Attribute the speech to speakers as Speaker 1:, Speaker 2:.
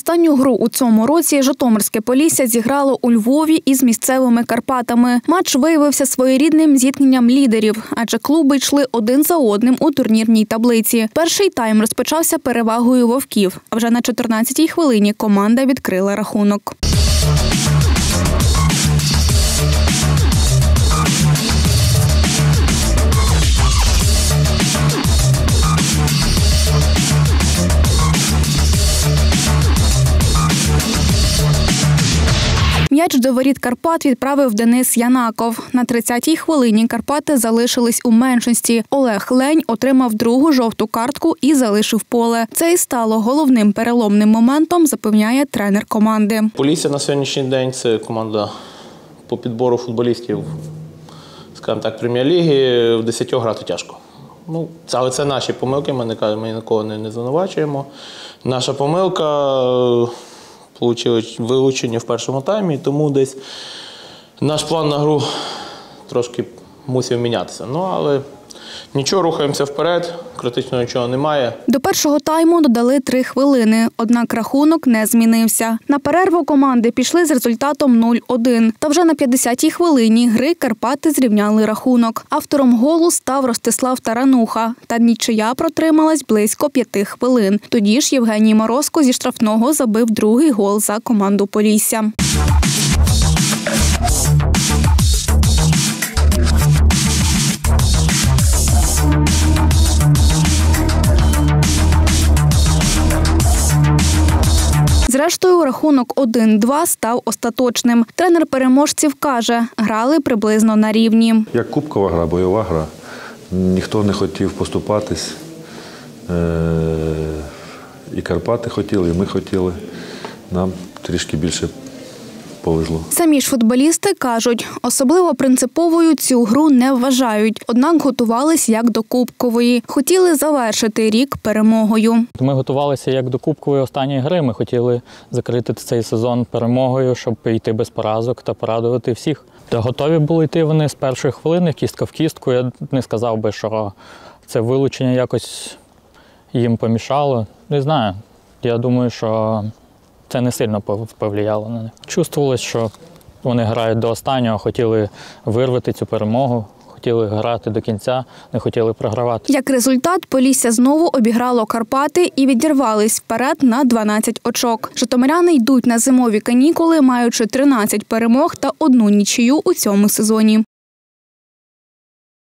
Speaker 1: Останню гру у цьому році Житомирське Полісся зіграло у Львові із місцевими Карпатами. Матч виявився своєрідним зіткненням лідерів, адже клуби йшли один за одним у турнірній таблиці. Перший тайм розпочався перевагою вовків, а вже на 14-й хвилині команда відкрила рахунок. М'яч до воріт Карпат відправив Денис Янаков. На 30-й хвилині Карпати залишились у меншості. Олег Лень отримав другу жовту картку і залишив поле. Це і стало головним переломним моментом, запевняє тренер команди.
Speaker 2: Полісся на сьогоднішній день – це команда по підбору футболістів, скажімо так, прем'єр-ліги. В 10 грати тяжко. Але це наші помилки, ми нікого не звинувачуємо. Наша помилка – отримали вилучення в першому таймі, тому десь наш план на гру трошки мусив мінятися. Але нічого, рухаємося вперед, критично нічого немає.
Speaker 1: До першого тайму додали 3 хвилини, однак рахунок не змінився. На перерву команди пішли з результатом 0-1. Та вже на 50-й хвилині гри Карпати зрівняли рахунок. Автором голу став Ростислав Тарануха. Та нічия протрималась близько 5 хвилин. Тоді ж Євгеній Морозко зі штрафного забив другий гол за команду Полісся. Зрештою, рахунок 1-2 став остаточним. Тренер переможців каже, грали приблизно на рівні.
Speaker 3: Як кубкова гра, бойова гра. Ніхто не хотів поступатись. І Карпати хотіли, і ми хотіли. Нам трішки більше повезло.
Speaker 1: Самі ж футболісти кажуть, особливо принциповою цю гру не вважають. Однак готувались як до кубкової. Хотіли завершити рік перемогою.
Speaker 4: Ми готувалися як до кубкової останньої гри. Ми хотіли закрити цей сезон перемогою, щоб йти без поразок та порадувати всіх. Та готові були йти вони з першої хвилини, кістка в кістку. Я не сказав би, що це вилучення якось їм помішало. Не знаю. Я думаю, що це не сильно повлияло на них. Чувствувалось, що вони грають до останнього, хотіли вирвати цю перемогу, хотіли грати до кінця, не хотіли програвати.
Speaker 1: Як результат, Полісся знову обіграло Карпати і відірвались вперед на 12 очок. Житомиряни йдуть на зимові канікули, маючи 13 перемог та 1 нічию у цьому сезоні.